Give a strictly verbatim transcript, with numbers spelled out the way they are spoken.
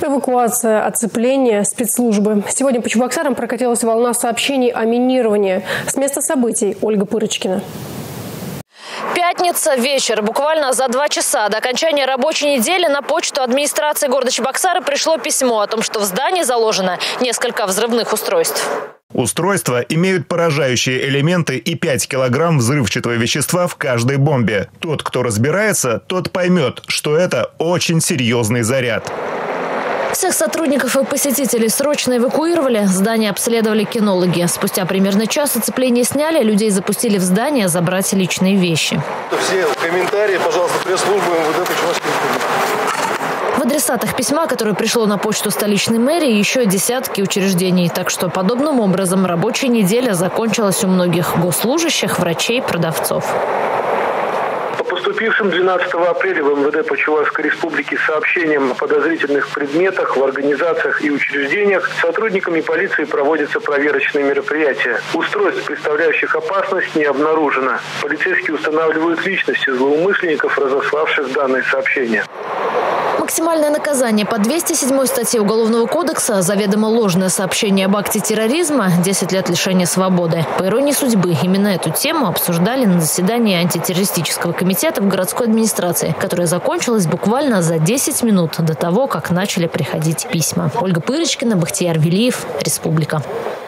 Эвакуация, оцепление, спецслужбы. Сегодня по Чебоксарам прокатилась волна сообщений о минировании. С места событий Ольга Пырочкина. Пятница, вечер. Буквально за два часа до окончания рабочей недели на почту администрации города Чебоксары пришло письмо о том, что в здании заложено несколько взрывных устройств. Устройства имеют поражающие элементы и пять килограмм взрывчатого вещества в каждой бомбе. Тот, кто разбирается, тот поймет, что это очень серьезный заряд. Всех сотрудников и посетителей срочно эвакуировали. Здание обследовали кинологи. Спустя примерно час оцепление сняли, людей запустили в здание забрать личные вещи. Все комментарии, пожалуйста, пресс-службы МВД по Чувашской республике. В адресатах письма, которое пришло на почту столичной мэрии, еще десятки учреждений. Так что подобным образом рабочая неделя закончилась у многих госслужащих, врачей, продавцов. Поступившим двенадцатого апреля в МВД по Чувашской республике сообщением о подозрительных предметах в организациях и учреждениях сотрудниками полиции проводятся проверочные мероприятия. Устройств, представляющих опасность, не обнаружено. Полицейские устанавливают личности злоумышленников, разославших данные сообщения. Максимальное наказание по двести седьмой статье Уголовного кодекса заведомо ложное сообщение об акте терроризма – десять лет лишения свободы. По иронии судьбы, именно эту тему обсуждали на заседании антитеррористического комитета в городской администрации, которое закончилось буквально за десять минут до того, как начали приходить письма. Ольга Пырочкина, Бахтияр Велиев, Республика.